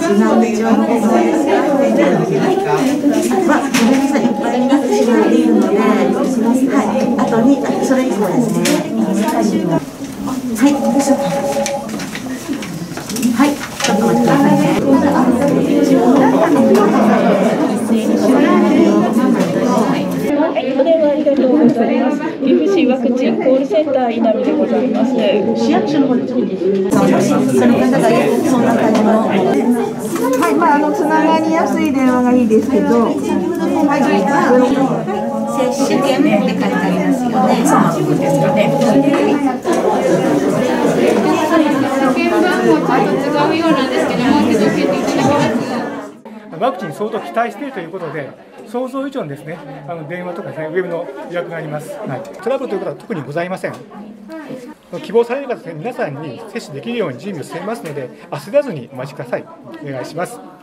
なんで情報をごめんなさい、いっぱいになってしまっているので、はい、あとにそれ以降ですね。はい、どうしようか。はい、ちょっとお待ちくださいね。 お電話ありがとうございます。岐阜市ワクチンコールセンター稲見でございます。 市役所の方にちょっとその方がそんな感じの。はい、まあつながりやすい電話がいいですけど、はい、接種券って書いてありますよね。そうなんですかね。 券番号ちょっと違うようなんですけど、もう一度教えていただけます。 ワクチン相当期待しているということで、想像以上にですね、電話とかですね、ウェブの予約があります。はい、トラブルということは特にございません。希望されればですね、皆さんに接種できるように準備を進めますので、焦らずにお待ちください。お願いします。